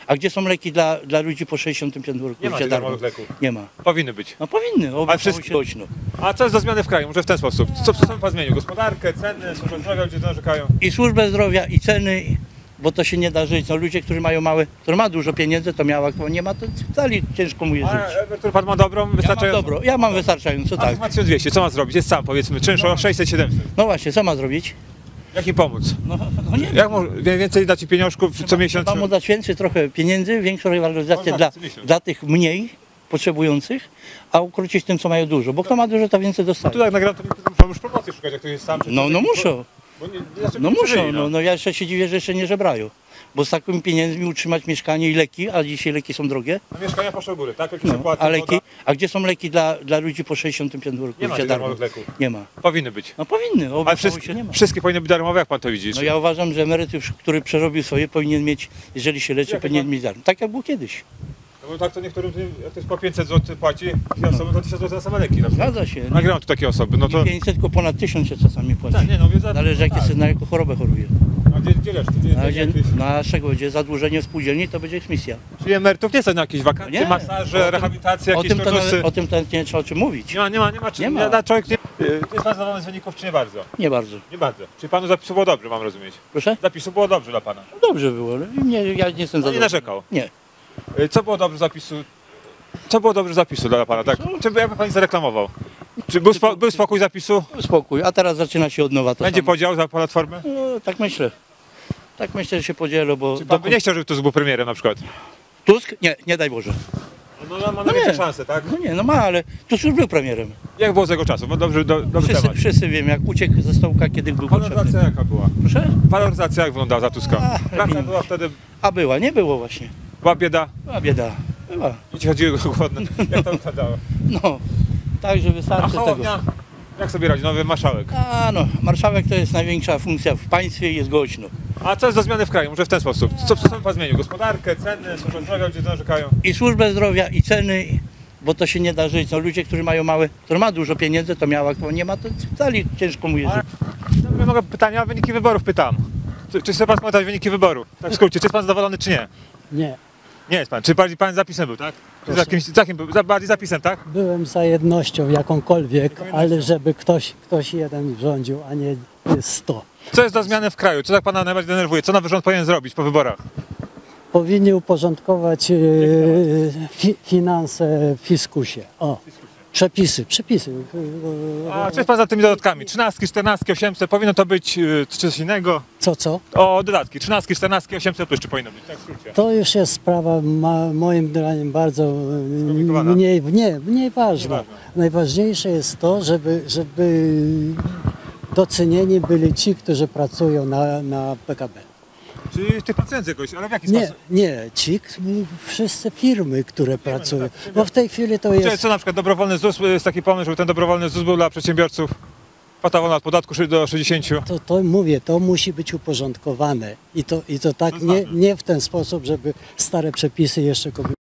A gdzie są leki dla ludzi po 65 roku Nie ma życia darmowych leków. Nie ma. Powinny być. No powinny, oby wszystkie- się głośno. A co jest do zmiany w kraju? Może w ten sposób. Co pan zmienił? Gospodarkę, ceny, służbę zdrowia, ludzie narzekają. I służbę zdrowia, i ceny, bo to się nie da żyć. No, ludzie, którzy mają małe, który ma dużo pieniędzy, to miała, kto nie ma, to wcale ciężko mu jest A żyć. emerytur pan ma dobrą, Ja mam wystarczającą? dobro, ja mam wystarczająco, A tak. ma 1200, co ma zrobić? Jest sam, powiedzmy, czynsz o 600-700. No właśnie, co ma zrobić? Jak im pomóc? No nie Jak więcej dać pieniążków co miesiąc? Trzeba mu dać więcej trochę pieniędzy, większą rywalizację No tak, co miesiąc. dla tych mniej potrzebujących, a ukrócić tym, co mają dużo. Bo kto ma dużo, to więcej dostaje. Tu tak nagram, to muszą już promocję szukać, jak to jest sam. No muszą. Bo znaczy No nie muszą, przeżyli, no ja jeszcze się dziwię, że jeszcze nie żebrają. Bo z takimi pieniędzmi utrzymać mieszkanie i leki, a dzisiaj leki są drogie, No mieszkania poszły w górę, tak? Jak no, przepłaty, a leki, woda. a gdzie są leki dla ludzi po 65 roku Nie ma życia tych darmowych leków. Nie ma. Powinny być. No powinny, oby Ale się nie ma. wszystkie powinny być darmowe, jak pan to widzi? No ja uważam, że emeryt, który przerobił swoje, powinien mieć, jeżeli się leczy, Jak powinien pan- mieć darmo. Tak jak było kiedyś. No bo tak to niektórym, jak to jest po 500 zł płaci, dwie osoby to 1000 zł za same leki. Na przykład. Zgadza się. Nagrałem tu takie osoby, no to... Nie 500, tylko ponad 1000 się czasami płaci. Tak, nie no, za... Zależy jakie tak. na jaką chorobę choruje. A gdzie reszty? Na czego będzie zadłużenie w spółdzielni, to będzie eksmisja. Czyli emerytów nie stać na jakieś wakacje, Nie. masaże, rehabilitacje, jakieś turnusy? O tym to nie trzeba o czym mówić. Nie ma. Nie ma. Człowiek nie... Jest pan zadowolony z wyników, czy nie bardzo? Nie bardzo. Nie bardzo. Czyli panu zapisu było dobrze, mam rozumieć. Proszę? Zapisu było dobrze dla pana. Dobrze było. Ale ja nie jestem No nie zadowolony. narzekał. Nie. Co było dobrze z zapisu? Co było dobrze z zapisu dla pana, tak? Czy jakby pan zareklamował? Czy był spokój zapisu? Spokój. A teraz zaczyna się od nowa to Będzie samo. podział za platformę? No, tak myślę. Tak myślę, że się podzielą, bo... Czy pan by nie chciał, żeby Tusk był premierem na przykład? Tusk? Nie daj Boże. No ma No największe nie. szanse, tak? No nie, no ma, ale Tusk już był premierem. Jak było z jego czasu? Bo dobry temat. Wszyscy wiemy, jak uciekł ze stołka, kiedy był potrzebny. Waloryzacja jaka była? Proszę? Waloryzacja jak wyglądała za Tuska? Praca lepiej. była wtedy, A była, nie było właśnie. była bieda, Była bieda. Była. dzieci chodziły głodne. Jak to wyglądało? No. Także A wystarczy tego. Hołownia? Jak sobie radzi? Nowy marszałek. A no, marszałek to jest największa funkcja w państwie i jest głośno. A co jest do zmiany w kraju? Może w ten sposób. Co pan zmienił? Gospodarkę, ceny, służbę zdrowia, ludzie narzekają. I służbę zdrowia, i ceny, bo to się nie da żyć. No, ludzie, którzy mają małe, który ma dużo pieniędzy, to miała, kto nie ma, to wcale ciężko mu jest żyć. Dobry, mogę pytania, wyniki wyborów pytam. Czy chce pan skomentować wyniki wyborów? Tak w skrócie, czy jest pan zadowolony, czy nie? Nie, Nie jest pan. Czy bardziej pan zapisem był, tak? Czy za jakim był? Bardziej zapisem, tak? byłem za jednością jakąkolwiek, ale żeby ktoś jeden rządził, a nie 100. Co jest do zmiany w kraju? Co tak pana najbardziej denerwuje? Co nowy rząd powinien zrobić po wyborach? Powinni uporządkować finanse w fiskusie. O, przepisy. A czy jest pan za tymi dodatkami? 13, 14, 800, powinno to być coś innego? Co? O, dodatki. 13, 14, 800 plus, czy powinno być? Tak w skrócie. To już jest sprawa moim zdaniem bardzo Skomplikowana. mniej ważna. Nieważna. Najważniejsze jest to, żeby docenieni byli ci, którzy pracują na PKB. Czyli tych pacjentów jakoś, ale w jaki Nie, sposób? wszyscy firmy, które pracują. Bo w tej chwili to jest... Co na przykład dobrowolny ZUS, jest taki pomysł, żeby ten dobrowolny ZUS był dla przedsiębiorców? Kwota wolna od podatku do 60. To mówię, to musi być uporządkowane. I to tak To znaczy? nie w ten sposób, żeby stare przepisy jeszcze